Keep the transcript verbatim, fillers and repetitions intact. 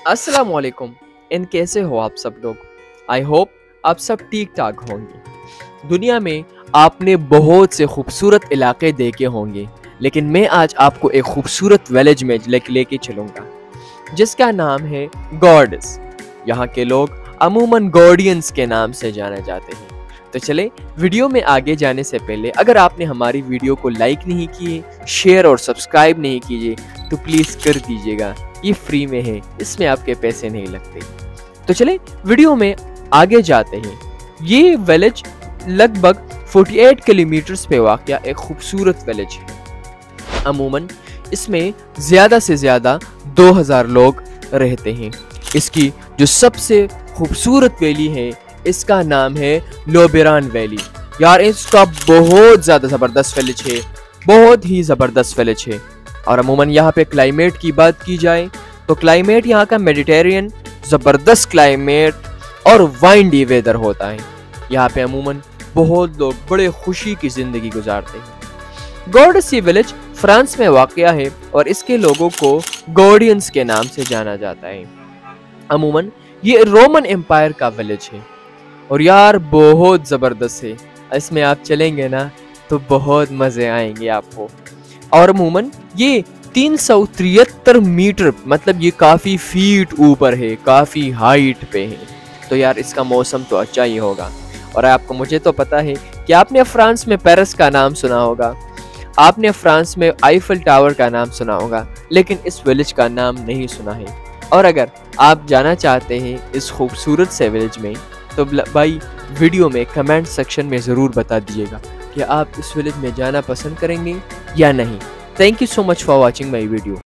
अस्सलाम वालेकुम। इन कैसे हो आप सब लोग? आई होप आप सब ठीक ठाक होंगे। दुनिया में आपने बहुत से खूबसूरत इलाके देखे होंगे, लेकिन मैं आज आपको एक खूबसूरत विलेज में लेके चलूँगा जिसका नाम है गॉर्डस। यहाँ के लोग अमूमन गार्डियंस के नाम से जाने जाते हैं। तो चले वीडियो में आगे जाने से पहले अगर आपने हमारी वीडियो को लाइक नहीं किए, शेयर और सब्सक्राइब नहीं कीजिए तो प्लीज़ कर दीजिएगा। ये फ्री में है, इसमें आपके पैसे नहीं लगते। तो चले वीडियो में आगे जाते हैं। ये विलेज लगभग अड़तालीस किलोमीटर्स पे वाक़या एक खूबसूरत विलेज है। अमूमन इसमें ज़्यादा से ज़्यादा दो हज़ार लोग रहते हैं। इसकी जो सबसे खूबसूरत वैली है इसका नाम है लोबेरान वैली। यार इसका बहुत ज़्यादा ज़बरदस्त विलेज है, बहुत ही ज़बरदस्त विलेज है। और अमूमन यहाँ पे क्लाइमेट की बात की जाए तो क्लाइमेट यहाँ का मेडिटेरियन ज़बरदस्त क्लाइमेट और वाइंडी वेदर होता है। यहाँ पे अमूमन बहुत लोग बड़े खुशी की ज़िंदगी गुजारते हैं। गॉर्डस ये विलेज फ्रांस में वाक़या है और इसके लोगों को गार्डियंस के नाम से जाना जाता है। अमूमन ये रोमन एम्पायर का विलेज है और यार बहुत ज़बरदस्त है। इसमें आप चलेंगे ना तो बहुत मज़े आएंगे आपको। और अमूमन ये तीन सौ तिहत्तर मीटर मतलब ये काफ़ी फीट ऊपर है, काफ़ी हाइट पे है। तो यार इसका मौसम तो अच्छा ही होगा। और आपको मुझे तो पता है कि आपने फ्रांस में पेरिस का नाम सुना होगा, आपने फ्रांस में आईफल टावर का नाम सुना होगा, लेकिन इस विलेज का नाम नहीं सुना है। और अगर आप जाना चाहते हैं इस खूबसूरत से विलेज में तो भाई वीडियो में कमेंट सेक्शन में ज़रूर बता दीजिएगा कि आप इस विलेज में जाना पसंद करेंगे या नहीं। Thank you so much for watching my video.